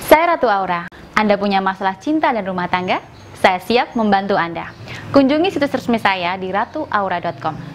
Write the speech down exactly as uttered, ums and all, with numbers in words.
Saya Ratu Aura. Anda punya masalah cinta dan rumah tangga? Saya siap membantu Anda. Kunjungi situs resmi saya di ratu aura dot com.